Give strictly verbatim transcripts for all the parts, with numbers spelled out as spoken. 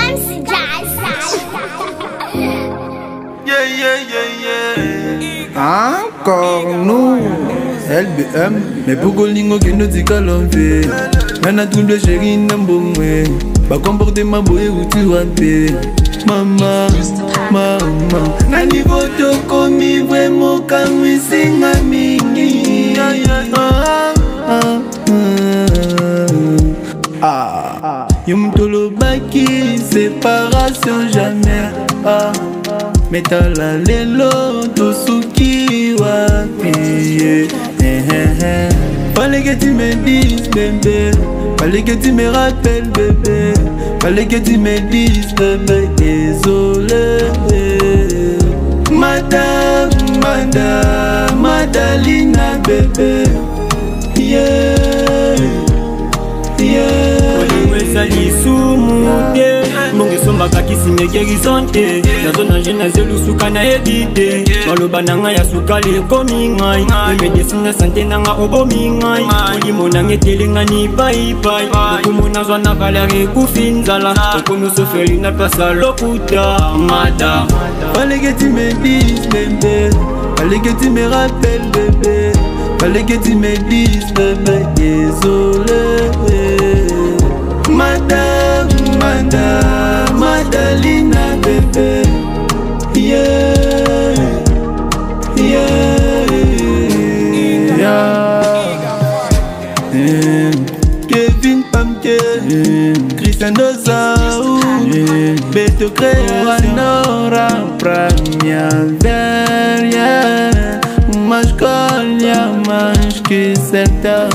Yeah, yeah, yeah, yeah. Encore nous, L B M, mais pourquoi l'ingo qui nous dit qu'à l'envie? Nana trouble chérie n'embomé, pas comporter ma boye ou tu rampé. Maman, maman, na niveau to komi vraiment quand oui singa mingi. Ah, ah, ah, ah. Yum tolo baki, séparation jamais. Ah. Metala lelo tosuki wapi. Fallait que tu me dises bébé, fallait que tu me rappelles bébé, fallait que tu me dises bébé. Désolé Madame, Madame, Madalina bébé. Yeah, yeah. Monge somba kakisi mekeri sonte nazo na jena zelu suka na edite maloba nanga ya suka le komi ngai medecine santé nanga obomi ngai olimo nange telenga ni bye bye okumona zwa na valere kufinzala okono sofeli na pasa lokuta mada. Fallait que tu me dises bébé, fallait que tu me rappelles bébé, fallait que tu me dises bébé. Désolé Madame, Madame, Madalina bébé. Yeah, yeah, yeah. Mm. Kevin Pamke, mm. Christian Dozaou, mm. Beto Creatora, Pramia Veria, Mashkolia, Mashki Seta.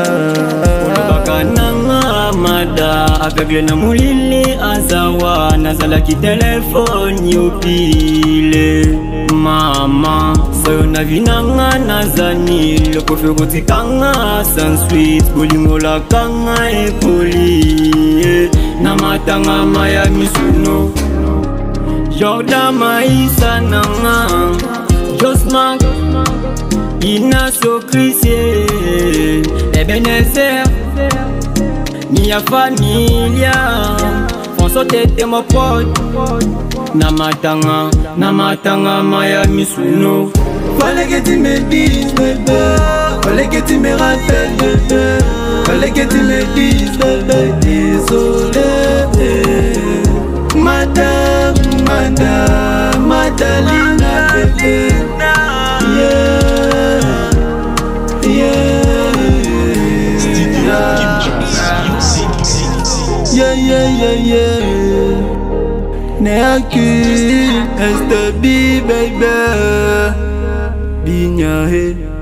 Mada aveugle na mulili azawa nazala ki telefone yopile mama sayo na vinanga nazani loko kotikanga sans suite bolingola kanga epoli na matanga maya misuno Jordan maisa nanga Josman Ina so Christie Ebenezer Mia familia Fonso tete mo pod Namatanga, namatanga maya misuno. Fallait que tu me dises bébé, fallait que tu me rappelles bébé, fallait que tu me dises bébé. Désolé Madame, Madame, Madalina bébé. Yeah, yeah, yeah, yeah, yeah, yeah. Neaki, S T B baby, Binyahe.